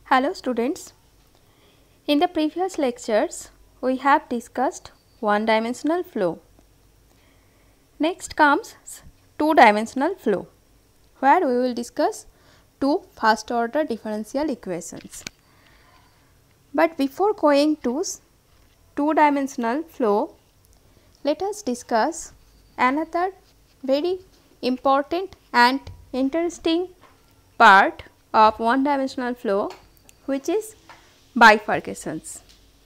Hello students, in the previous lectures we have discussed one-dimensional flow. Next comes two-dimensional flow, where we will discuss two first order differential equations. But before going to two-dimensional flow, let us discuss another very important and interesting part of one-dimensional flow, which is bifurcations.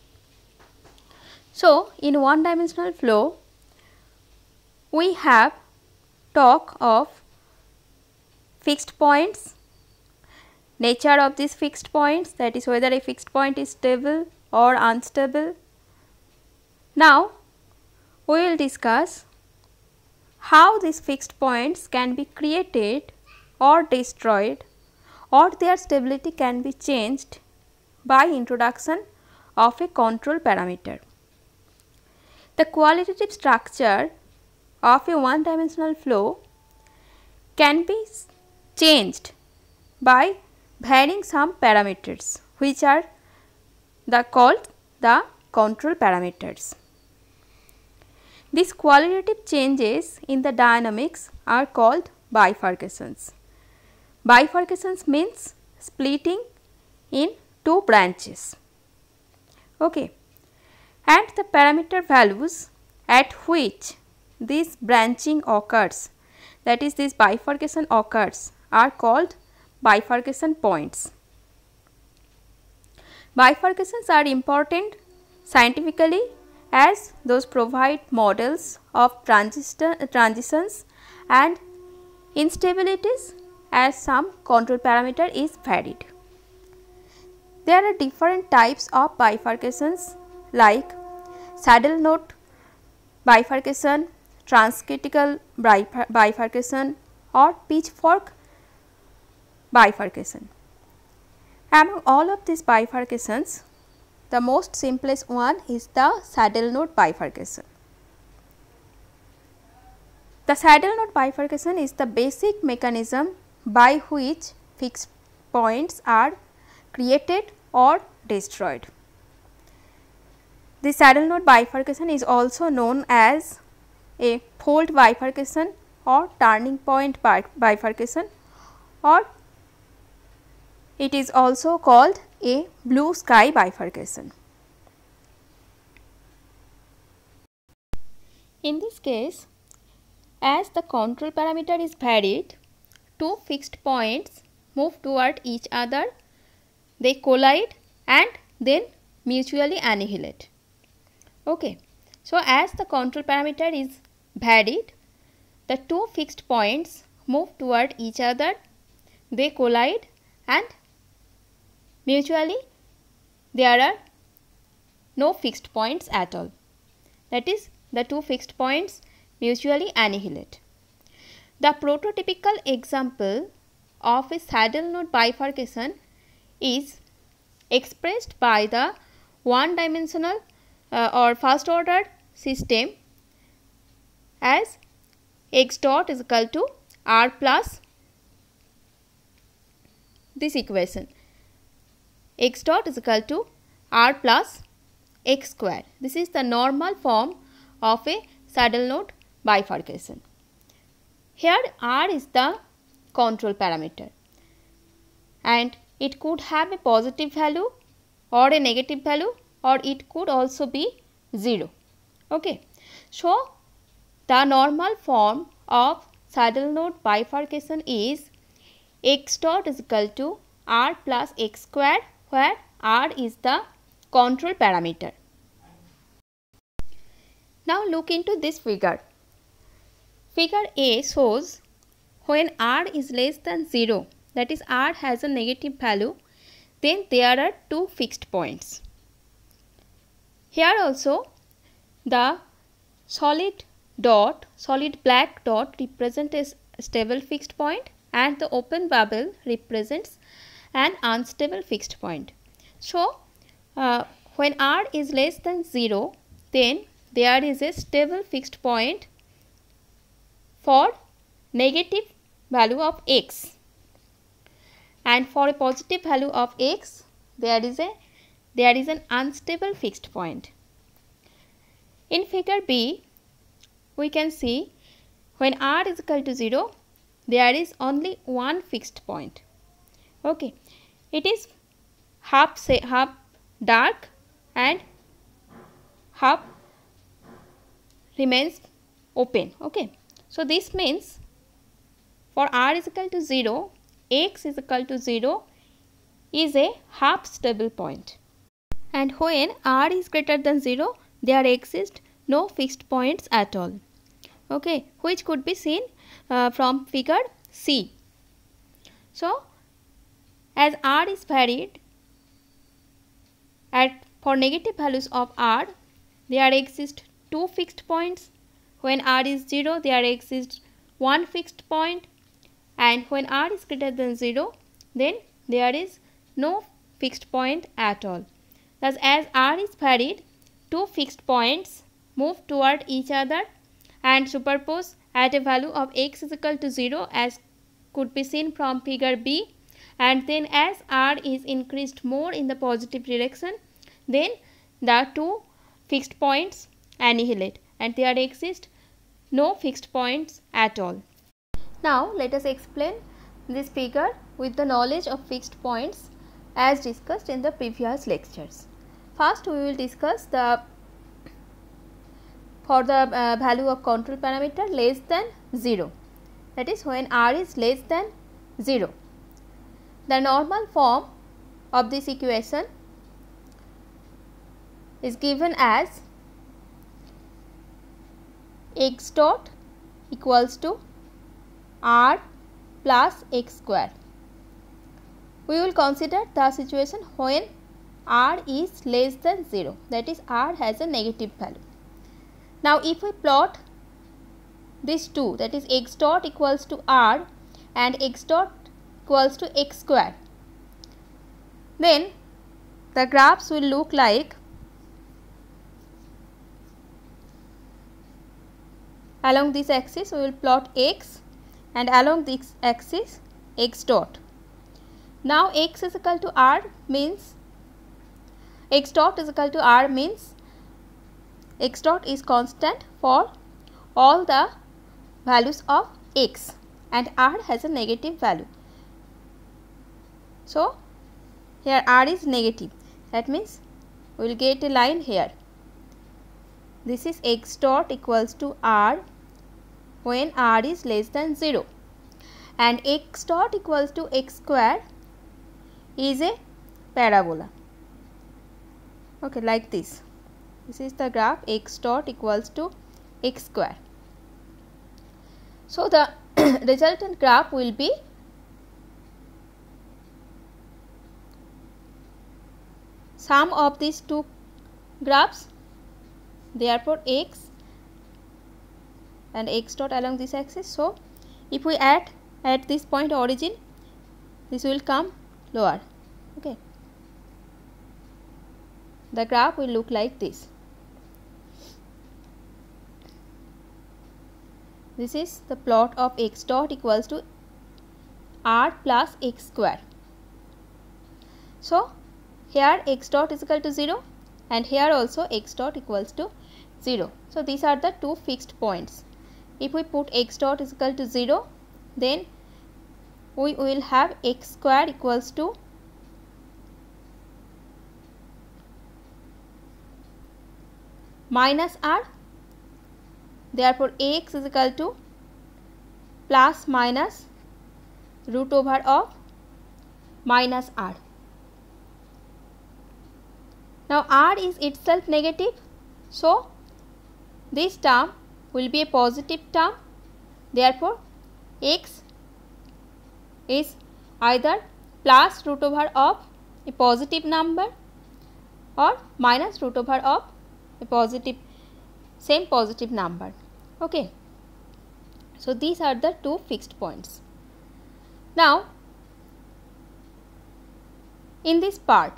So, in one-dimensional flow, we have talk of fixed points, nature of these fixed points, that is whether a fixed point is stable or unstable. Now, we will discuss how these fixed points can be created or destroyed, or their stability can be changed by introduction of a control parameter. The qualitative structure of a one-dimensional flow can be changed by varying some parameters, which are called the control parameters. These qualitative changes in the dynamics are called bifurcations. Bifurcations means splitting in two branches, okay, and the parameter values at which this branching occurs, that is this bifurcation occurs, are called bifurcation points. Bifurcations are important scientifically as those provide models of transitions and instabilities as some control parameter is varied. There are different types of bifurcations like saddle node bifurcation, transcritical bifurcation or pitchfork bifurcation. Among all of these bifurcations, the most simplest one is the saddle node bifurcation. The saddle node bifurcation is the basic mechanism by which fixed points are created or destroyed. The saddle node bifurcation is also known as a fold bifurcation or turning point bifurcation, or it is also called a blue sky bifurcation. In this case, as the control parameter is varied, two fixed points move toward each other, they collide and then mutually annihilate. Okay. So, as the control parameter is varied, the two fixed points move toward each other, they collide and mutually there are no fixed points at all, that is the two fixed points mutually annihilate. The prototypical example of a saddle node bifurcation is expressed by the one-dimensional or first order system as x dot is equal to r plus this equation, x dot is equal to r plus x square. This is the normal form of a saddle node bifurcation. Here r is the control parameter and it could have a positive value or a negative value, or it could also be 0. Okay. So, the normal form of saddle node bifurcation is x dot is equal to r plus x square, where r is the control parameter. Now, look into this figure. Figure A shows when r is less than 0, that is r has a negative value, then there are two fixed points. Here also the solid black dot represents a stable fixed point and the open bubble represents an unstable fixed point. So, when r is less than 0, then there is a stable fixed point for negative value of x, and for a positive value of x there is an unstable fixed point. In figure B, we can see when r is equal to 0, there is only one fixed point. Okay, it is half dark and half remains open. Okay, so this means for r is equal to 0, x is equal to 0 is a half stable point, and when r is greater than 0, there exist no fixed points at all. Okay, which could be seen from figure C. So, as r is varied, for negative values of r, there exist two fixed points. When r is 0, there exists one fixed point, and when r is greater than 0, then there is no fixed point at all. Thus, as r is varied, two fixed points move toward each other and superpose at a value of x is equal to 0, as could be seen from figure B, and then as r is increased more in the positive direction, then the two fixed points annihilate and there exist no fixed points at all. Now let us explain this figure with the knowledge of fixed points as discussed in the previous lectures. First, we will discuss for the value of control parameter less than 0, that is when r is less than 0. The normal form of this equation is given as x dot equals to r plus x square. We will consider the situation when r is less than 0, that is r has a negative value. Now, if we plot these two, that is x dot equals to r and x dot equals to x square, then the graphs will look like along this axis we will plot x and along this axis x dot. Now, x is equal to r means x dot is equal to r means x dot is constant for all the values of x and r has a negative value. So, here r is negative, that means we will get a line here. This is x dot equals to r when r is less than 0, and x dot equals to x square is a parabola. Okay, like this. This is the graph x dot equals to x square. So, the resultant graph will be sum of these two graphs. Therefore, x and x dot along this axis. So, if we add at this point origin, this will come lower. Okay, the graph will look like this. This is the plot of x dot equals to r plus x square. So, here x dot is equal to 0 and here also x dot equals to 0. So, these are the two fixed points. If we put x dot is equal to 0, then we will have x square equals to minus r. Therefore, x is equal to plus minus root over of minus r. Now, r is itself negative, so this term will be a positive term. Therefore, x is either plus root over of a positive number or minus root over of a same positive number. Okay. So, these are the two fixed points. Now, in this part,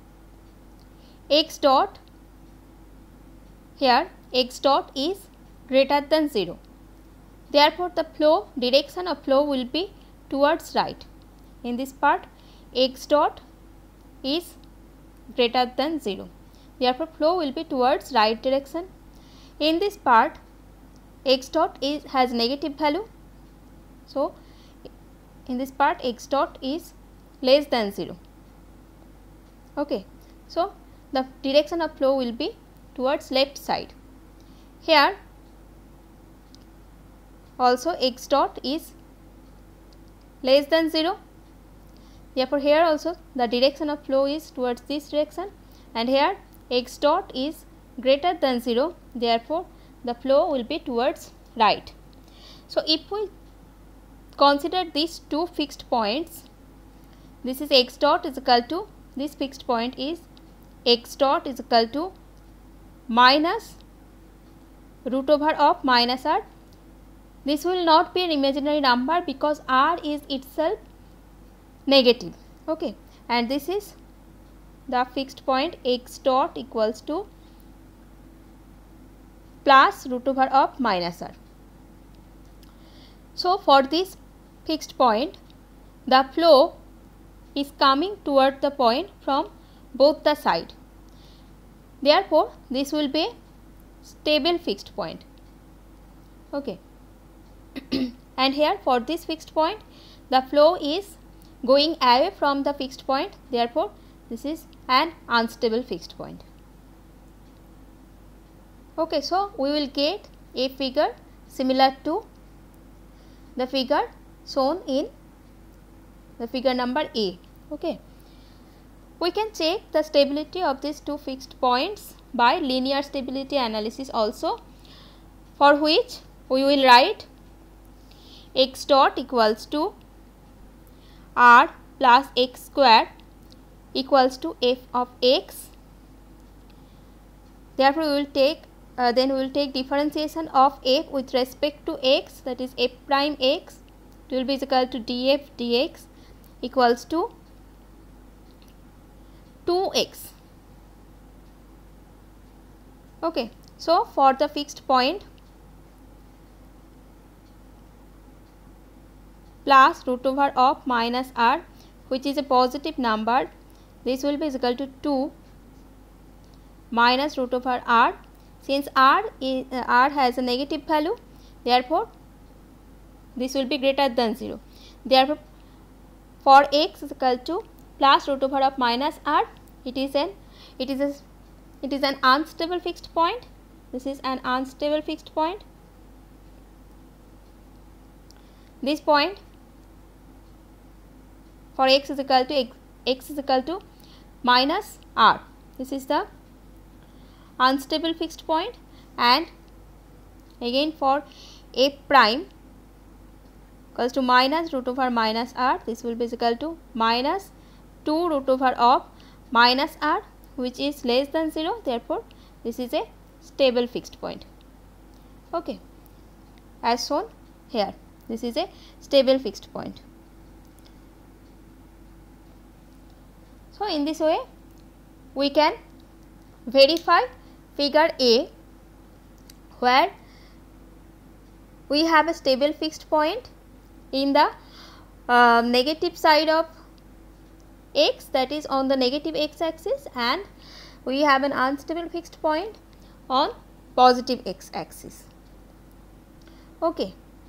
x dot, here x dot is greater than 0. Therefore, the direction of flow will be towards right. In this part, x dot is greater than 0. Therefore, flow will be towards right direction. In this part, x dot has negative value. So, in this part x dot is less than 0. Okay. So, the direction of flow will be towards left side. Here also x dot is less than 0. Therefore, here also the direction of flow is towards this direction, and here x dot is greater than 0. Therefore, the flow will be towards right. So, if we consider these two fixed points, this is x dot is equal to, this fixed point is x dot is equal to minus root over of minus r. This will not be an imaginary number because r is itself negative. Okay, and this is the fixed point x dot equals to plus root over of minus r. So, for this fixed point, the flow is coming toward the point from both the side. Therefore, this will be stable fixed point. Okay. And here for this fixed point, the flow is going away from the fixed point. Therefore, this is an unstable fixed point. Okay, so we will get a figure similar to the figure shown in the figure number A. Okay. We can check the stability of these two fixed points by linear stability analysis also, for which we will write x dot equals to r plus x square equals to f of x. Therefore, we will take then we will take differentiation of f with respect to x, that is f prime x. It will be equal to df dx equals to 2x. Okay. So, for the fixed point plus root over of minus r, which is a positive number, this will be equal to 2 minus root over r. Since r has a negative value, therefore, this will be greater than 0. Therefore, for x is equal to plus root over of minus r, it is an unstable fixed point. This is an unstable fixed point. This point for x is equal to minus r. This is the unstable fixed point, and again for f prime equals to minus root over minus r, this will be equal to minus 2 root over of minus r, which is less than 0. Therefore, this is a stable fixed point. Okay, as shown here, this is a stable fixed point. So, in this way we can verify figure A, where we have a stable fixed point in the negative side of x, that is on the negative x axis, and we have an unstable fixed point on positive x axis. Okay.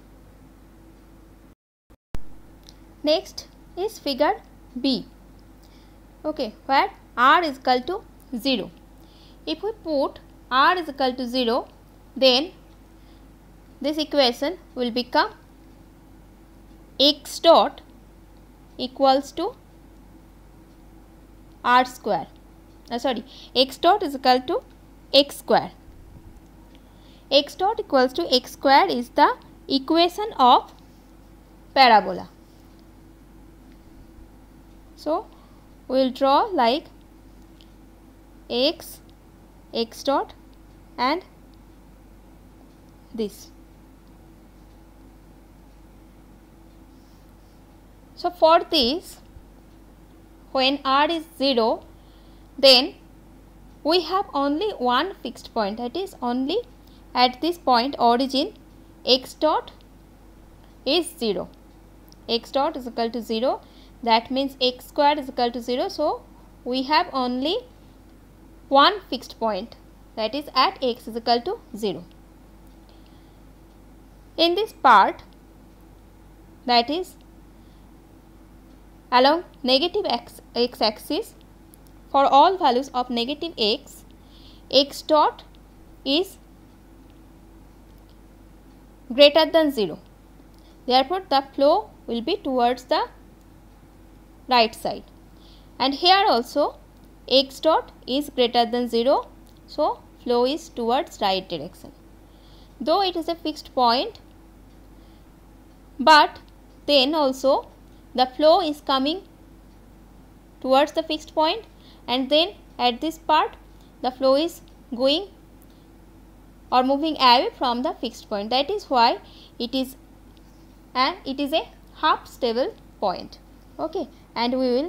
Next is figure B. Okay, where r is equal to 0. If we put r is equal to 0, then this equation will become x dot equals to r square. X dot is equal to x square. X dot equals to x square is the equation of parabola. So, we will draw like x dot and this. So, for this, when r is 0, then we have only one fixed point, that is only at this point origin x dot is 0. X dot is equal to 0, that means x square is equal to 0. So, we have only one fixed point, that is at x is equal to 0. In this part, that is along negative x axis, for all values of negative x, x dot is greater than 0. Therefore, the flow will be towards the right side, and here also x dot is greater than 0, so flow is towards right direction. Though it is a fixed point, but then also the flow is coming towards the fixed point, and then at this part the flow is going or moving away from the fixed point. That is why it is a half stable point. Okay, and we will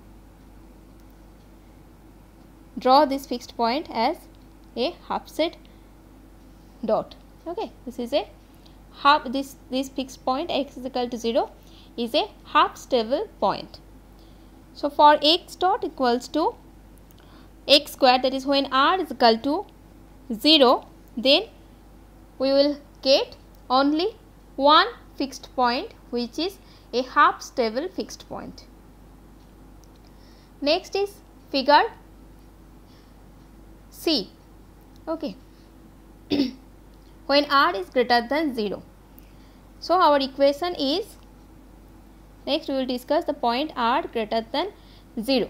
draw this fixed point as a half set dot. Okay, this is a half, this fixed point x is equal to 0 is a half stable point. So for x dot equals to x square, that is when r is equal to 0, then we will get only one fixed point, which is a half stable fixed point. Next is figure C. Okay. When r is greater than 0. So our equation is, next we will discuss the point r greater than 0.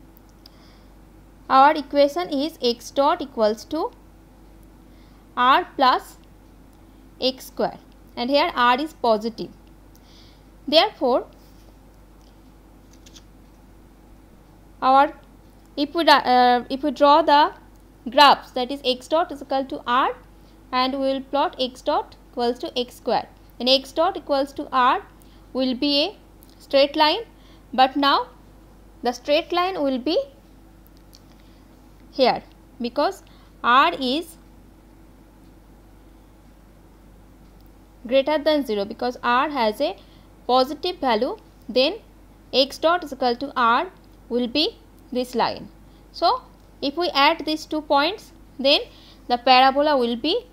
Our equation is x dot equals to r plus x square, and here r is positive. Therefore, if we draw the graphs, that is x dot is equal to r, and we will plot x dot equals to x square, and x dot equals to r will be a straight line, but now the straight line will be here because r is greater than 0, because r has a positive value, then x dot is equal to r will be this line. So if we add these 2 points, then the parabola will be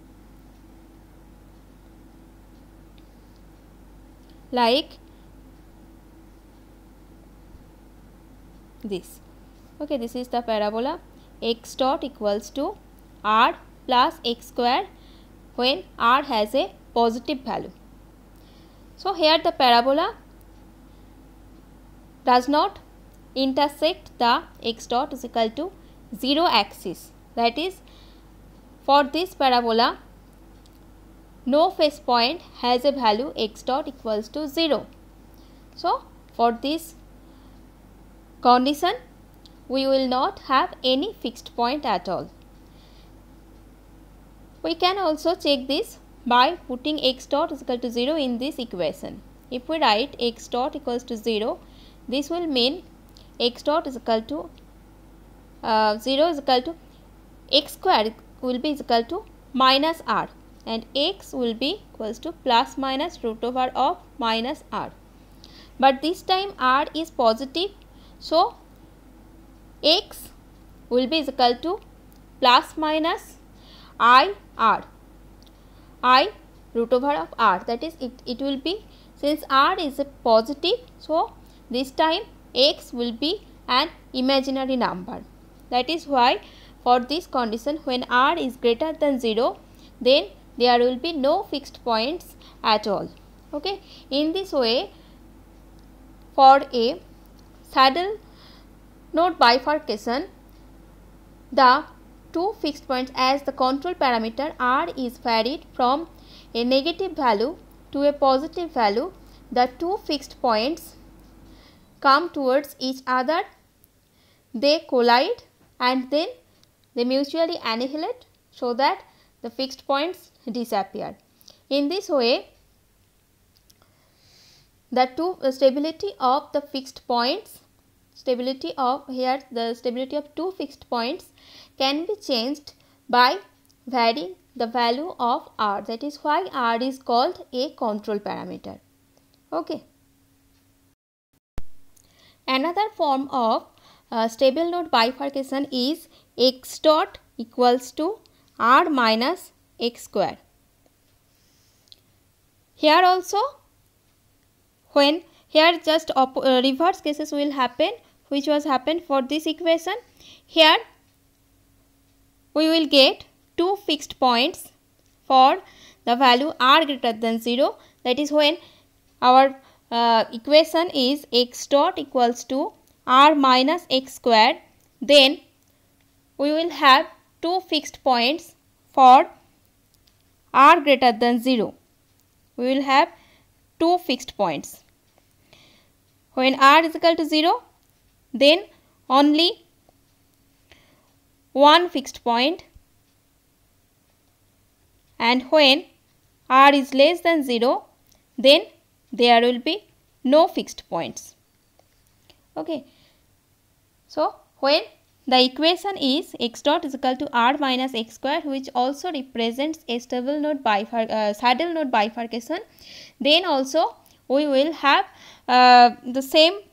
like this. Okay, this is the parabola x dot equals to r plus x square when r has a positive value. So here the parabola does not intersect the x dot is equal to 0 axis. That is, for this parabola no face point has a value x dot equals to 0. So for this condition we will not have any fixed point at all. We can also check this by putting x dot is equal to 0 in this equation. If we write x dot equals to 0, this will mean x dot is equal to 0 is equal to x square will be equal to minus r, and x will be equals to plus minus root over of minus r. But this time r is positive, so x will be equal to plus minus I root over of r, that is it will be, since r is a positive, so this time x will be an imaginary number. That is why for this condition, when r is greater than 0, then there will be no fixed points at all. Okay, in this way, for a saddle node bifurcation, the two fixed points, as the control parameter r is varied from a negative value to a positive value, the two fixed points come towards each other, they collide, and then they mutually annihilate, so that the fixed points disappear. In this way, the stability of the fixed points, stability of two fixed points can be changed by varying the value of r. That is why r is called a control parameter. Okay. Another form of stable node bifurcation is x dot equals to r minus x square. Here also, when here just reverse cases will happen, which was happened for this equation. Here we will get two fixed points for the value r greater than 0, that is when our equation is x dot equals to r minus x square, then we will have two fixed points for r greater than 0. We will have two fixed points. When r is equal to 0, then only one fixed point, and when r is less than 0, then there will be no fixed points. Okay. So, when the equation is x dot is equal to r minus x square, which also represents a stable node saddle node bifurcation, then also we will have the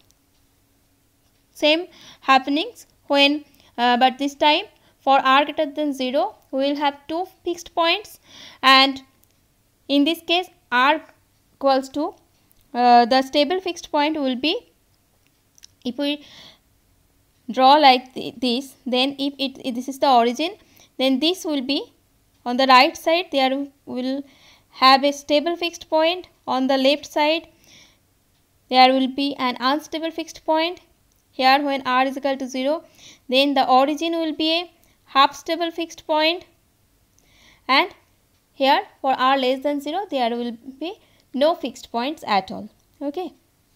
same happenings when but this time for r greater than 0 we will have two fixed points, and in this case r equals to the stable fixed point will be, if we draw like this, then if this is the origin, then this will be on the right side, there will have a stable fixed point. On the left side there will be an unstable fixed point. Here when r is equal to 0, then the origin will be a half stable fixed point, and here for r less than 0 there will be no fixed points at all. Okay.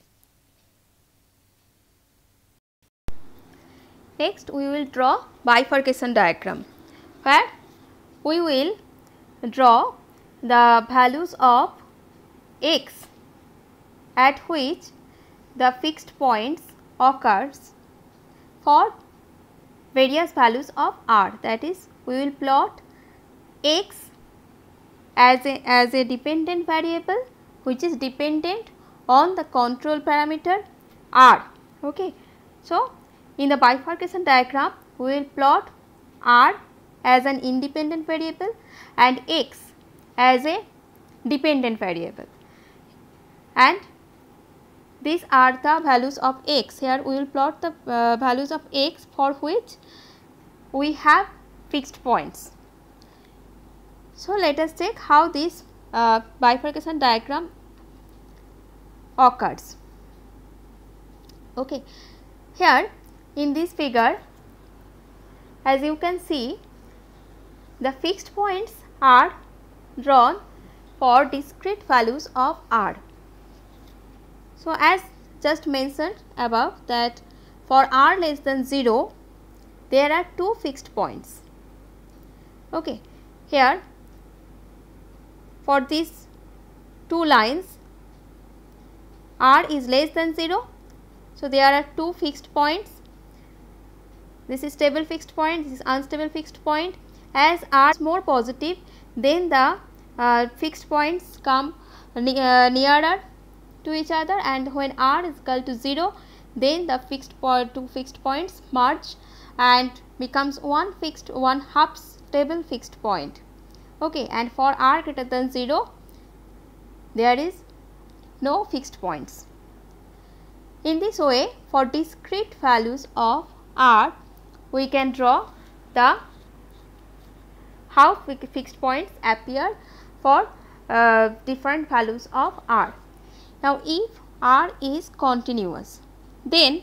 Next we will draw bifurcation diagram, where we will draw the values of x at which the fixed points occurs for various values of r. That is, we will plot x as a dependent variable which is dependent on the control parameter r. Okay. So, in the bifurcation diagram we will plot r as an independent variable and x as a dependent variable, and these are the values of x. Here we will plot the values of x for which we have fixed points. So, let us check how this bifurcation diagram occurs. Okay. Here in this figure, as you can see, the fixed points are drawn for discrete values of r. So, as just mentioned above, that for r less than 0 there are two fixed points. Okay. Here for these two lines r is less than 0, so there are two fixed points. This is stable fixed point, this is unstable fixed point. As r is more positive, then the fixed points come nearer to each other, and when r is equal to 0, then the two fixed points merge and becomes one half stable fixed point. Okay. And for r greater than 0 there is no fixed points. In this way, for discrete values of r we can draw the how fixed points appear for different values of r. Now, if r is continuous, then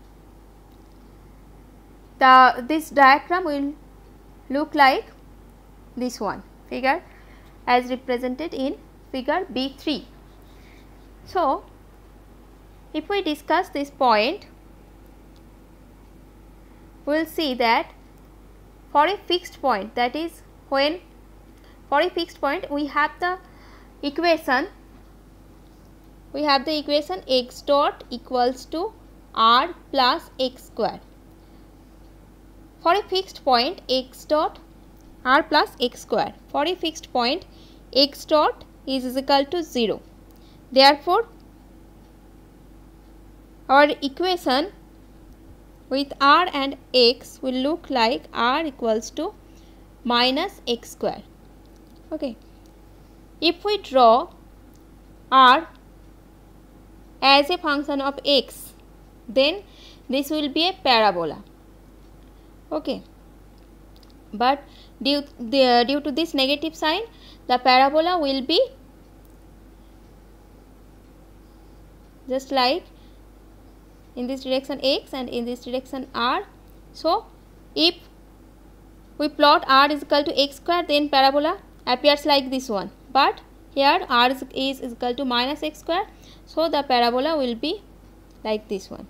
this diagram will look like this one figure as represented in figure B3. So, if we discuss this point, we will see that for a fixed point, that is when for a fixed point we have the equation x dot equals to r plus x square. For a fixed point x dot r plus x square, for a fixed point x dot is equal to 0. Therefore, our equation with r and x will look like r equals to minus x square. Okay. If we draw r as a function of x, then this will be a parabola. Okay. But due to this negative sign, the parabola will be just like in this direction x and in this direction r. So if we plot r is equal to x square, then parabola appears like this one. But here r is equal to minus x square, so the parabola will be like this one.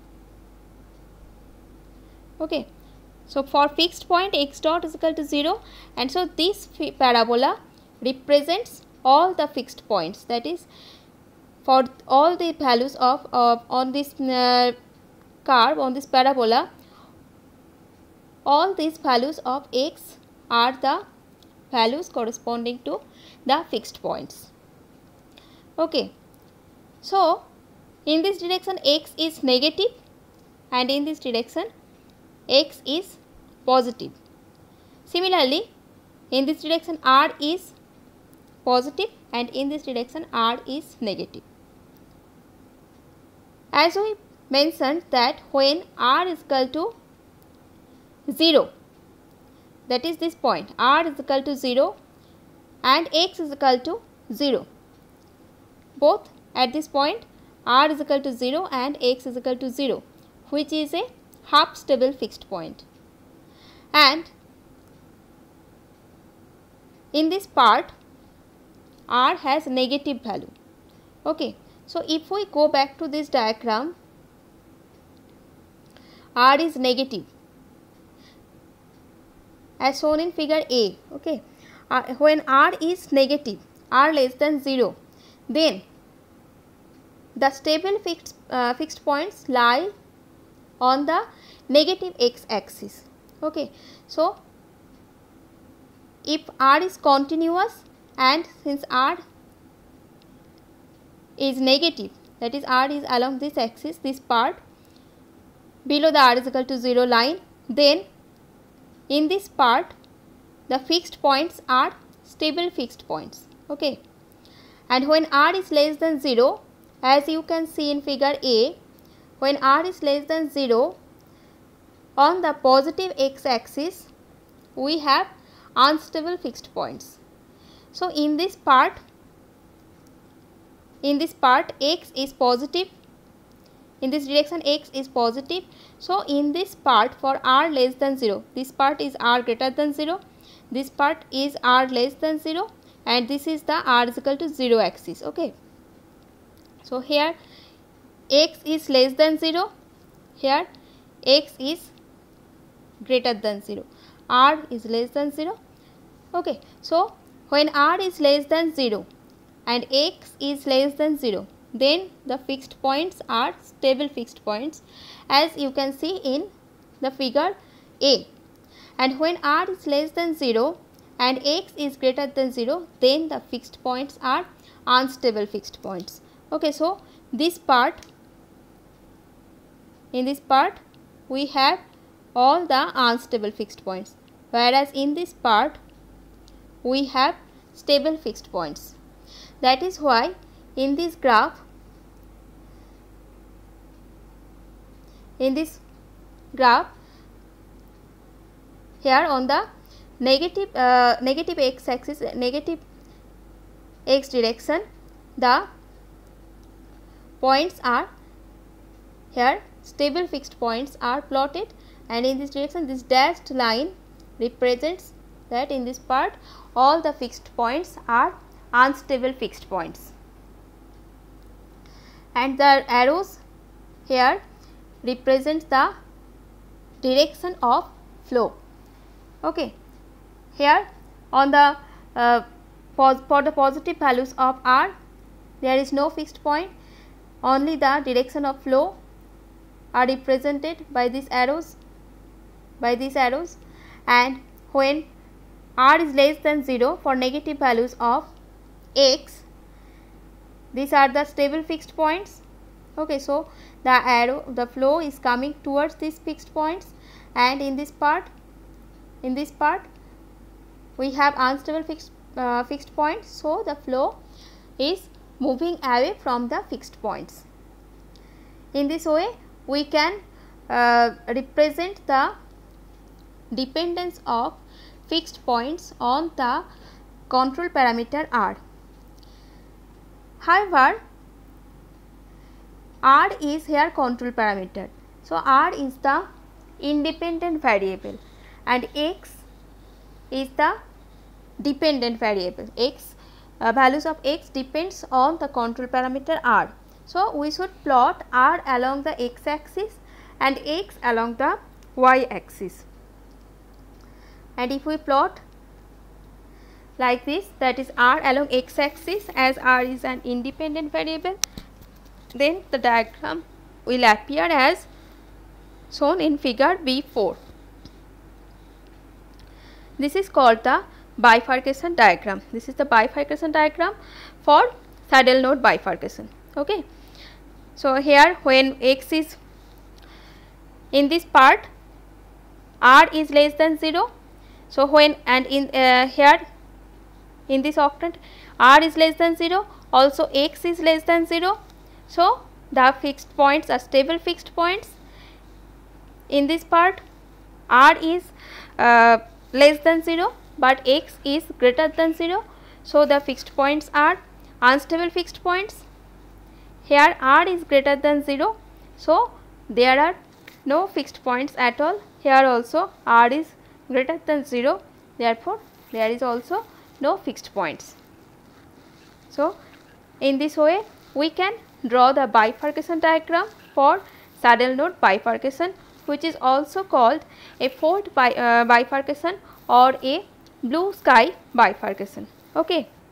Okay. So for fixed point x dot is equal to 0, and so this parabola represents all the fixed points, that is for all the values of on this curve, on this parabola, all these values of x are the values corresponding to the fixed points. Okay. So in this direction x is negative and in this direction x is positive. Similarly, in this direction r is positive and in this direction r is negative. As we mentioned that when r is equal to 0, that is this point, r is equal to 0 and x is equal to 0, both at this point r is equal to 0 and x is equal to 0, which is a half stable fixed point. And in this part r has negative value. Okay. So if we go back to this diagram, r is negative as shown in figure A. Okay. When r is negative, r less than 0, then the stable fixed points lie on the negative x axis. Okay. So if r is continuous and since r is negative, that is r is along this axis, this part below the r is equal to 0 line, then in this part the fixed points are stable fixed points. Okay. And when r is less than 0, as you can see in figure A, when r is less than 0, on the positive x axis we have unstable fixed points. So in this part x is positive, in this direction x is positive. So in this part for r less than 0, this part is r greater than 0, this part is r less than 0, and this is the r is equal to 0 axis. Okay. So here x is less than 0, here x is greater than 0, r is less than 0. Okay. So when r is less than 0 and x is less than 0, then the fixed points are stable fixed points, as you can see in the figure A. And when r is less than 0 and x is greater than 0, then the fixed points are unstable fixed points. Okay. So this part, in this part we have all the unstable fixed points, whereas in this part we have stable fixed points. That is why in this graph, here on the negative x axis, negative x direction, the points are here, stable fixed points are plotted, and in this direction this dashed line represents that in this part all the fixed points are unstable fixed points, and the arrows here represent the direction of flow. Okay. Here on the for the positive values of r, there is no fixed point, only the direction of flow are represented by these arrows, and when r is less than 0, for negative values of x, these are the stable fixed points. Okay. So the flow is coming towards these fixed points, and in this part we have unstable fixed points, so the flow is moving away from the fixed points. In this way we can represent the dependence of fixed points on the control parameter R. However, R is here control parameter, so R is the independent variable and X is the dependent variable. Values of X depends on the control parameter R. So we should plot R along the X axis and X along the Y axis. And if we plot like this, that is R along X axis, as R is an independent variable, then the diagram will appear as shown in figure B4. This is called the bifurcation diagram. This is the bifurcation diagram for saddle node bifurcation. Okay. So here when X is in this part, R is less than 0. So when and in here in this octant R is less than 0, also X is less than 0. So the fixed points are stable fixed points. In this part R is less than 0 but X is greater than 0. So the fixed points are unstable fixed points. Here R is greater than 0, so there are no fixed points at all. Here also R is greater than 0, therefore there is also no fixed points. So in this way we can draw the bifurcation diagram for saddle node bifurcation, which is also called a fault bifurcation or a blue sky bifurcation. Okay.